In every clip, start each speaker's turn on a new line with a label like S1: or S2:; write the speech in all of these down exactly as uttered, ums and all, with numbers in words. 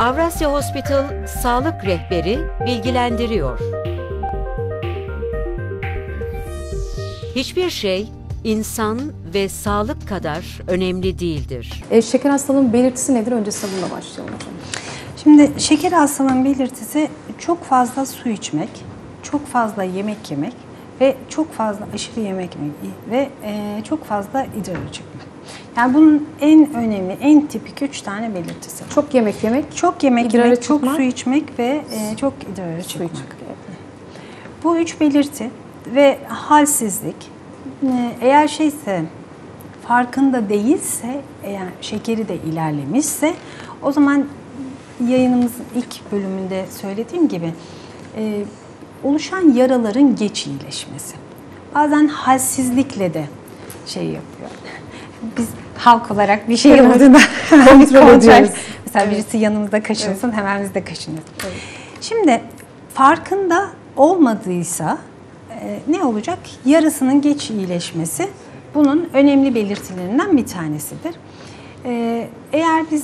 S1: Avrasya Hospital Sağlık Rehberi bilgilendiriyor. Hiçbir şey insan ve sağlık kadar önemli değildir.
S2: E, şeker hastalığının belirtisi nedir? Önce bununla başlayalım hocam.
S3: Şimdi şeker hastalığının belirtisi çok fazla su içmek, çok fazla yemek yemek ve çok fazla aşırı yemek yemek ve e, çok fazla idrar çıkmak. Yani bunun en önemli, en tipik üç tane belirtisi.
S2: Çok yemek yemek,
S3: çok yemek yemek, çok
S2: çıkmak,
S3: su içmek ve e, çok idrara çıkmak.
S2: içmek.
S3: Bu üç belirti ve halsizlik e, eğer şeyse farkında değilse, eğer şekeri de ilerlemişse o zaman yayınımızın ilk bölümünde söylediğim gibi e, oluşan yaraların geç iyileşmesi. Bazen halsizlikle de şey yapıyor. Biz halk olarak bir şey olduğunda kontrol ediyoruz. Mesela evet. Birisi yanımızda kaşınsın, evet. Hemen biz de kaşınırız. Evet. Şimdi farkında olmadıysa e, ne olacak? Yarısının geç iyileşmesi bunun önemli belirtilerinden bir tanesidir. E, eğer biz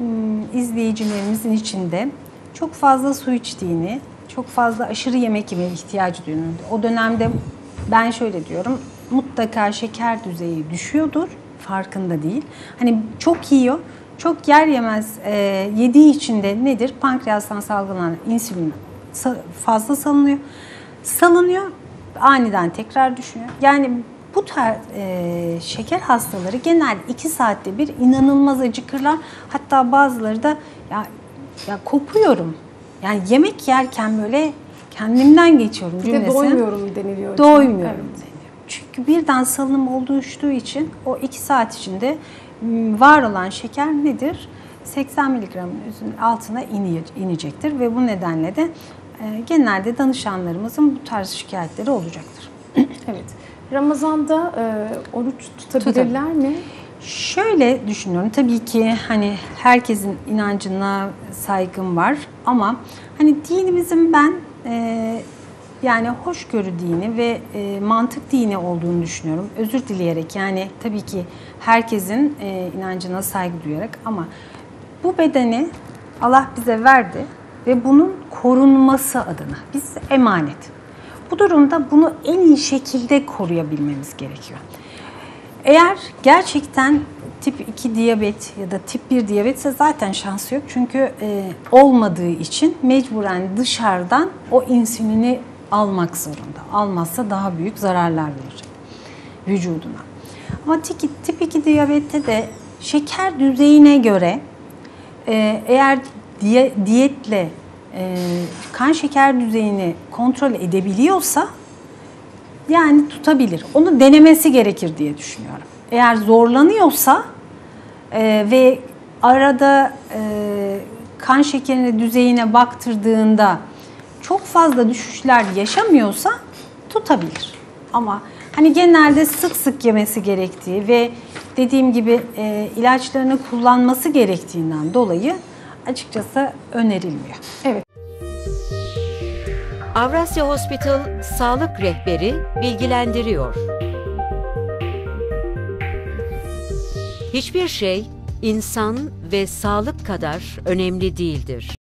S3: m, izleyicilerimizin içinde çok fazla su içtiğini, çok fazla aşırı yemek yemeye ihtiyacı duyduğunu, o dönemde ben şöyle diyorum, mutlaka şeker düzeyi düşüyordur. Farkında değil. Hani çok yiyor, çok yer yemez e, yediği için de nedir? Pankreastan salgılanan insülin fazla salınıyor. Salınıyor, aniden tekrar düşüyor. Yani bu tarz e, şeker hastaları genelde iki saatte bir inanılmaz acıkırlar. Hatta bazıları da ya, ya kopuyorum. Yani yemek yerken böyle kendimden geçiyorum cümlesi.
S2: Bir de doymuyorum deniliyor.
S3: Doymuyorum. Evet. Çünkü birden salınım oluştuğu için o iki saat içinde var olan şeker nedir? seksen miligramın altına inecektir ve bu nedenle de genelde danışanlarımızın bu tarz şikayetleri olacaktır.
S2: Evet. Ramazan'da e, oruç tutabilirler Tutar. mi?
S3: Şöyle düşünüyorum. Tabii ki hani herkesin inancına saygım var ama hani dinimizin ben e, yani hoşgörü dini ve e, mantık dini olduğunu düşünüyorum. Özür dileyerek, yani tabii ki herkesin e, inancına saygı duyarak, ama bu bedeni Allah bize verdi ve bunun korunması adına biz emanet. Bu durumda bunu en iyi şekilde koruyabilmemiz gerekiyor. Eğer gerçekten tip iki diyabet ya da tip bir diyabetse zaten şansı yok. Çünkü e, olmadığı için mecburen dışarıdan o insülini almak zorunda. Almazsa daha büyük zararlar verecek vücuduna. Ama tip iki diyabette de şeker düzeyine göre e, eğer diye, diyetle e, kan şeker düzeyini kontrol edebiliyorsa yani tutabilir. Onu denemesi gerekir diye düşünüyorum. Eğer zorlanıyorsa e, ve arada e, kan şekerinin düzeyine baktırdığında çok fazla düşüşler yaşamıyorsa tutabilir. Ama hani genelde sık sık yemesi gerektiği ve dediğim gibi e, ilaçlarını kullanması gerektiğinden dolayı açıkçası önerilmiyor.
S2: Evet.
S1: Avrasya Hospital Sağlık Rehberi bilgilendiriyor. Hiçbir şey insan ve sağlık kadar önemli değildir.